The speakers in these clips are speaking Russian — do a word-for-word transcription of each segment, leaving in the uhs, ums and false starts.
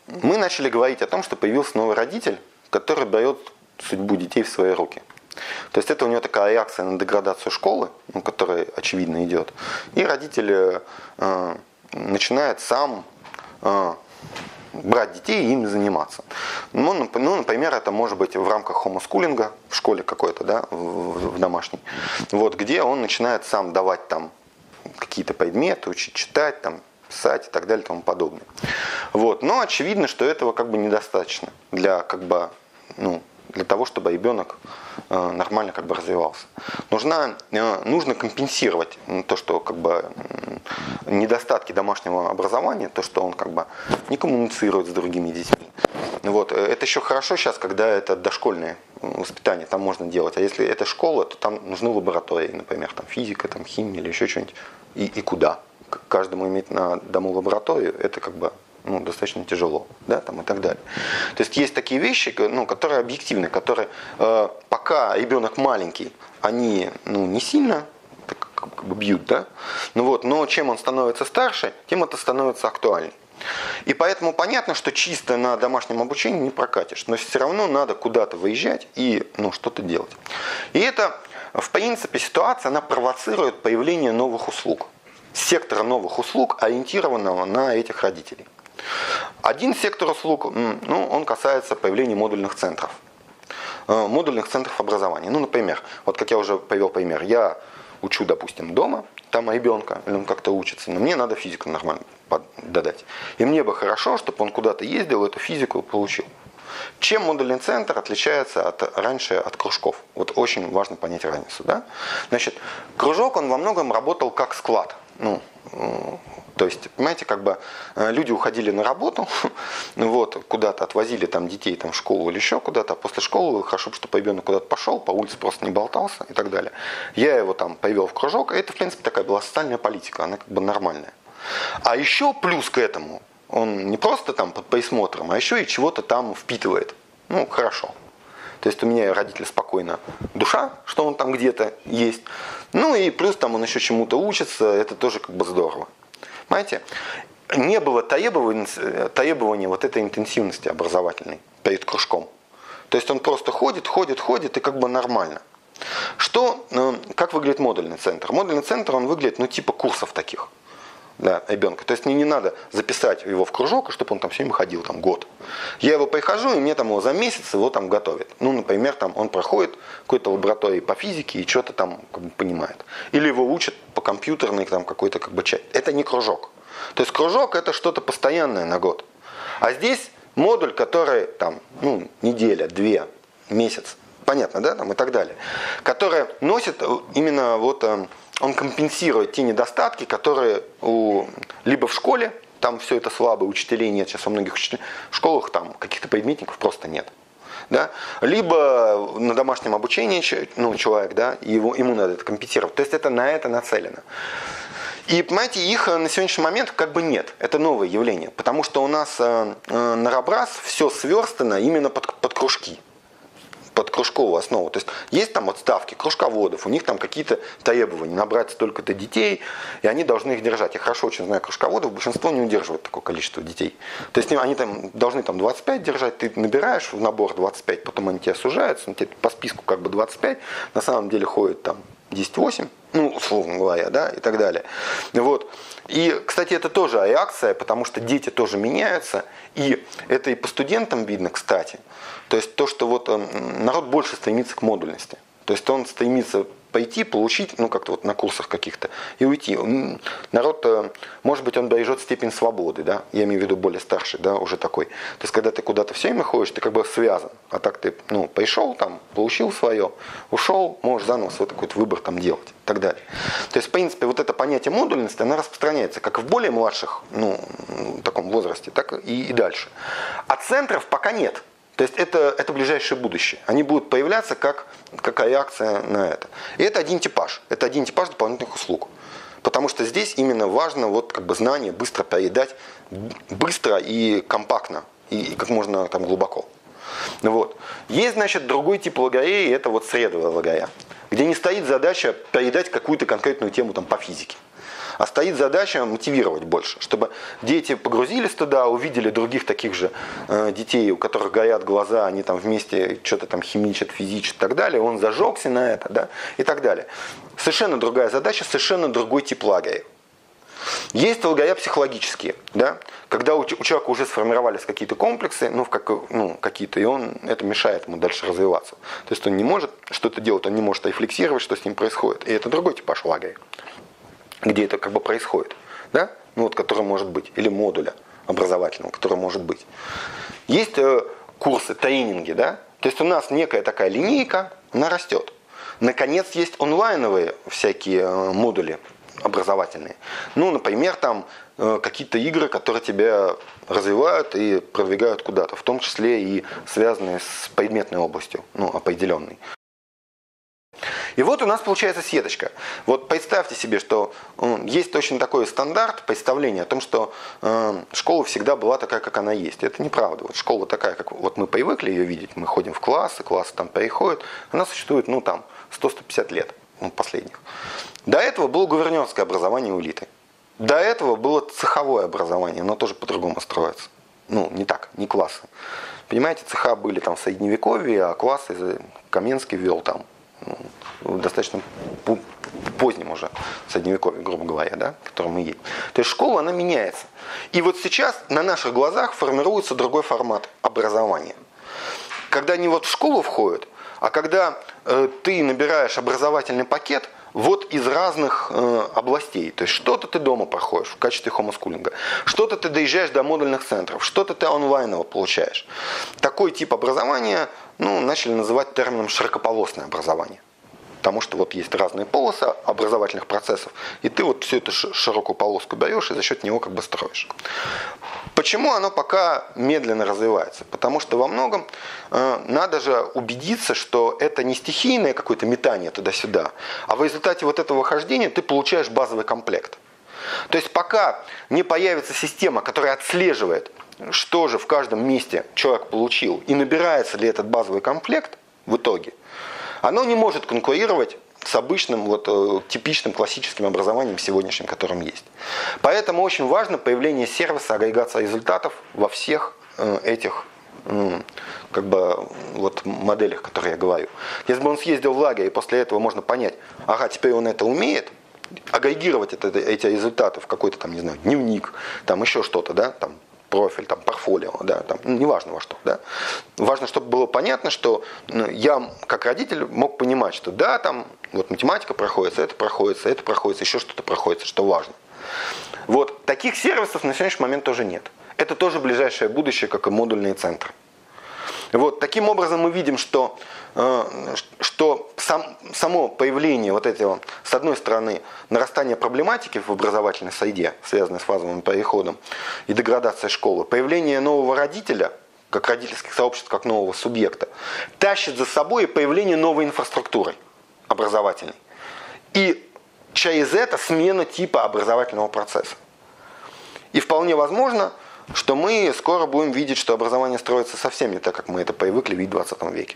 мы начали говорить о том, что появился новый родитель, который берет судьбу детей в свои руки. То есть это у него такая реакция на деградацию школы, ну, которая очевидно идет. И родитель э, начинает сам э, брать детей и ими заниматься. Ну, ну, например, это может быть в рамках хомоскулинга, в школе какой-то, да, в, в домашней, вот, где он начинает сам давать там какие-то предметы, учить читать, там, писать и так далее и тому подобное. Вот. Но очевидно, что этого как бы недостаточно для, как бы, ну, для того, чтобы ребенок э, нормально как бы развивался. Нужно, э, нужно компенсировать то, что как бы э, недостатки домашнего образования, то, что он как бы не коммуницирует с другими детьми. Вот. Это еще хорошо сейчас, когда это дошкольное воспитание, там можно делать. А если это школа, то там нужны лаборатории, например, там физика, там химия или еще что-нибудь. И, и куда? Каждому иметь на дому лабораторию, это как бы ну, достаточно тяжело, да, там и так далее. То есть есть такие вещи, ну, которые объективны, которые э, пока ребенок маленький, они ну, не сильно так, как бы бьют, да, ну, вот, но чем он становится старше, тем это становится актуальней. И поэтому понятно, что чисто на домашнем обучении не прокатишь, но все равно надо куда-то выезжать и ну, что-то делать. И это, в принципе, ситуация, она провоцирует появление новых услуг. Сектора новых услуг, ориентированного на этих родителей. Один сектор услуг, ну, он касается появления модульных центров. Модульных центров образования. Ну, например, вот как я уже привел пример, я учу, допустим, дома, там ребенка, или он как-то учится, но мне надо физику нормально додать. И мне бы хорошо, чтобы он куда-то ездил, эту физику получил. Чем модульный центр отличается от, раньше от кружков? Вот очень важно понять разницу. Да? Значит, кружок, он во многом работал как склад. Ну, то есть, понимаете, как бы люди уходили на работу, вот, куда-то отвозили там детей там, в школу или еще куда-то, а после школы хорошо, чтобы ребенок куда-то пошел, по улице просто не болтался и так далее. Я его там привел в кружок, и это, в принципе, такая была социальная политика, она как бы нормальная. А еще плюс к этому, он не просто там под присмотром, а еще и чего-то там впитывает. Ну, хорошо. То есть у меня родитель спокойно душа, что он там где-то есть. Ну и плюс там он еще чему-то учится, это тоже как бы здорово. Понимаете? Не было требования, требования вот этой интенсивности образовательной перед кружком. То есть он просто ходит, ходит, ходит и как бы нормально. Что, как выглядит модульный центр? Модульный центр, он выглядит, ну типа курсов таких. Да, ребенка. То есть мне не надо записать его в кружок, чтобы он там все время ходил там год. Я его прихожу, и мне там его за месяц его там готовят. Ну, например, там он проходит какой-то лаборатории по физике и что-то там как бы понимает. Или его учат по компьютерной там какой-то как бы части. Это не кружок. То есть кружок это что-то постоянное на год. А здесь модуль, который там, ну, неделя, две, месяц. Понятно, да, там и так далее. Который носит именно вот... Он компенсирует те недостатки, которые у, либо в школе, там все это слабо, учителей нет, сейчас во многих учитель... школах там каких-то предметников просто нет. Да? Либо на домашнем обучении ну, человек, да, его, ему надо это компенсировать. То есть это на это нацелено. И, понимаете, их на сегодняшний момент как бы нет. Это новое явление. Потому что у нас э, э, на Рабрас все сверстано именно под, под кружки. Под кружковую основу. То есть есть там отставки кружководов, у них там какие-то требования, набрать столько-то детей, и они должны их держать. Я хорошо очень знаю кружководов, большинство не удерживает такое количество детей. То есть они там должны там двадцать пять держать, ты набираешь в набор двадцать пять, потом они тебя сужаются, тебе по списку как бы двадцать пять, на самом деле ходит там десять восемь, ну, условно говоря, да, и так далее. Вот. И, кстати, это тоже реакция, потому что дети тоже меняются, и это и по студентам видно, кстати. То есть то, что вот народ больше стремится к модульности. То есть он стремится пойти, получить, ну как-то вот на курсах каких-то, и уйти. Народ, может быть, он бережет степень свободы, да, я имею в виду более старший, да, уже такой. То есть когда ты куда-то все время ходишь, ты как бы связан. А так ты, ну, пришел там, получил свое, ушел, можешь заново свой такой выбор там делать и так далее. То есть, в принципе, вот это понятие модульности, оно распространяется как в более младших, ну, таком возрасте, так и, и дальше. А центров пока нет. То есть это, это ближайшее будущее. Они будут появляться как, как реакция на это. И это один типаж. Это один типаж дополнительных услуг. Потому что здесь именно важно вот, как бы, знание быстро передать, быстро и компактно, и, и как можно там, глубоко. Вот. Есть, значит, другой тип логореи, это вот средовая логорея, где не стоит задача передать какую-то конкретную тему там, по физике. а стоит задача мотивировать больше, чтобы дети погрузились туда, увидели других таких же э, детей, у которых горят глаза, они там вместе что-то там химичат, физичат и так далее, он зажегся на это, да, и так далее. Совершенно другая задача, совершенно другой тип лагеря. Есть лагеря психологические, да, когда у, у человека уже сформировались какие-то комплексы, ну, как, ну, какие-то, и он, это мешает ему дальше развиваться. То есть он не может что-то делать, он не может рефлексировать, что с ним происходит. И это другой типаж лагеря, где это как бы происходит, да, ну, вот, который может быть, или модуля образовательного, который может быть. Есть э, курсы, тренинги, да, то есть у нас некая такая линейка, она растет. Наконец, есть онлайновые всякие э, модули образовательные. Ну, например, там э, какие-то игры, которые тебя развивают и продвигают куда-то, в том числе и связанные с предметной областью, ну, определенной. И вот у нас получается сеточка. Вот представьте себе, что э, есть точно такой стандарт, представление о том, что э, школа всегда была такая, как она есть. Это неправда. Вот школа такая, как вот мы привыкли ее видеть, мы ходим в классы, классы там переходят, она существует, ну, там, сто — сто пятьдесят лет. Ну, последних. До этого было гувернерское образование у элиты. До этого было цеховое образование, оно тоже по-другому строится. Ну, не так, не классы. Понимаете, цеха были там в Средневековье, а классы Каменский ввел там ну, в достаточно позднем уже Средневековье, грубо говоря, да, в котором мы едем. То есть школа, она меняется. И вот сейчас на наших глазах формируется другой формат образования. Когда они вот в школу входят, а когда э, ты набираешь образовательный пакет вот из разных э, областей, то есть что-то ты дома проходишь в качестве хомоскулинга, что-то ты доезжаешь до модульных центров, что-то ты онлайново получаешь. Такой тип образования ну, начали называть термином широкополосное образование. Потому что вот есть разные полосы образовательных процессов, и ты вот всю эту широкую полоску даешь и за счет него как бы строишь. Почему оно пока медленно развивается? Потому что во многом э, надо же убедиться, что это не стихийное какое-то метание туда-сюда, а в результате вот этого хождения ты получаешь базовый комплект. То есть пока не появится система, которая отслеживает, что же в каждом месте человек получил, и набирается ли этот базовый комплект в итоге, оно не может конкурировать с обычным, вот, э, типичным классическим образованием сегодняшним, которым есть. Поэтому очень важно появление сервиса, агрегация результатов во всех э, этих э, как бы, вот, моделях, которые я говорю. Если бы он съездил в лагерь, и после этого можно понять, ага, теперь он это умеет, агрегировать это, эти результаты в какой-то там, не знаю, дневник, там еще что-то, да, там, профиль, там, портфолио, да, там, ну, неважно во что. Да. Важно, чтобы было понятно, что ну, я, как родитель, мог понимать, что да, там вот математика проходится, это проходится, это проходится, еще что-то проходится, что важно. Вот таких сервисов на сегодняшний момент тоже нет. Это тоже ближайшее будущее, как и модульные центры. Вот, таким образом мы видим, что, э, что сам, само появление вот этого, с одной стороны, нарастания проблематики в образовательной среде, связанной с фазовым переходом и деградацией школы, появление нового родителя, как родительских сообществ, как нового субъекта, тащит за собой появление новой инфраструктуры образовательной. И через это смена типа образовательного процесса. И вполне возможно, что мы скоро будем видеть, что образование строится совсем не так, как мы это привыкли видеть в двадцатом веке.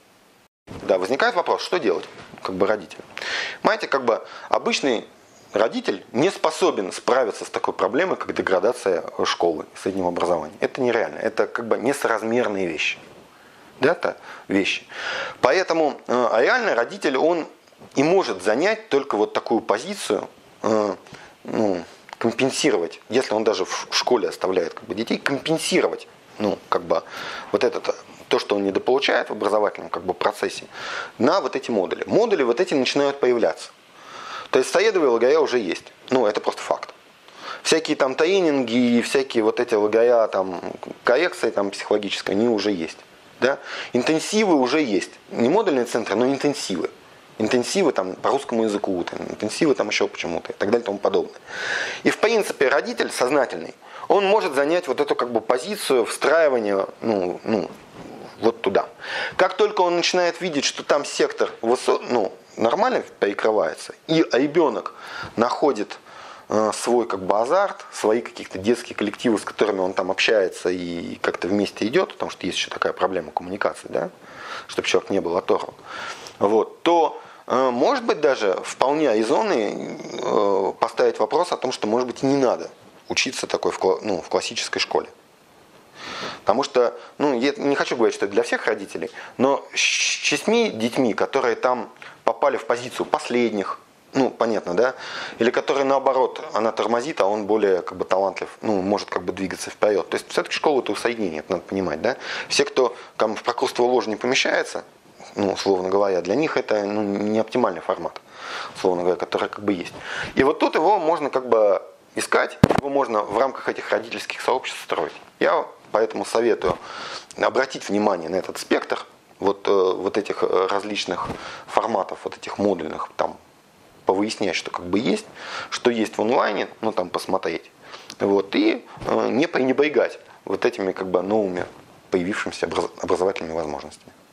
Да, возникает вопрос, что делать, как бы родителю. Понимаете, как бы обычный родитель не способен справиться с такой проблемой, как деградация школы и среднего образования. Это нереально, это как бы несоразмерные вещи. Да, это вещи. Поэтому э, реально родитель, он и может занять только вот такую позицию, э, ну, компенсировать, если он даже в школе оставляет как бы, детей, компенсировать ну, как бы, вот это, то, что он недополучает в образовательном как бы, процессе, на вот эти модули. Модули вот эти начинают появляться. То есть средовые лагеря уже есть. Ну, это просто факт. Всякие там тренинги и всякие вот эти лагеря, там, коррекции там, психологической, они уже есть. Да? Интенсивы уже есть. Не модульные центры, но интенсивы. Интенсивы там, по русскому языку, там, интенсивы там еще почему-то и так далее и тому подобное. И в принципе родитель сознательный, он может занять вот эту как бы позицию встраивания ну, ну, вот туда. Как только он начинает видеть, что там сектор высо... ну, нормально перекрывается, и ребенок находит э, свой как бы азарт, свои какие-то детские коллективы, с которыми он там общается и как-то вместе идет, потому что есть еще такая проблема коммуникации, да, чтобы человек не был оторван, вот, то Может быть, даже вполне резонный поставить вопрос о том, что, может быть, и не надо учиться такой в, ну, в классической школе. Потому что, ну, я не хочу говорить, что это для всех родителей, но с шестьми детьми, которые там попали в позицию последних, ну, понятно, да, или которые, наоборот, она тормозит, а он более, как бы, талантлив, ну, может, как бы, двигаться вперед. То есть, все-таки школа – это усреднение, это надо понимать, да. Все, кто там в прокурство ложь не помещается, ну, условно говоря, для них это, ну, не оптимальный формат, условно говоря, который, как бы, есть. И вот тут его можно, как бы, искать, его можно в рамках этих родительских сообществ строить. Я поэтому советую обратить внимание на этот спектр вот, вот этих различных форматов, вот этих модульных, там, повыяснять, что, как бы, есть, что есть в онлайне, ну, там, посмотреть, вот, и не пренебрегать вот этими, как бы, новыми появившимися образовательными возможностями.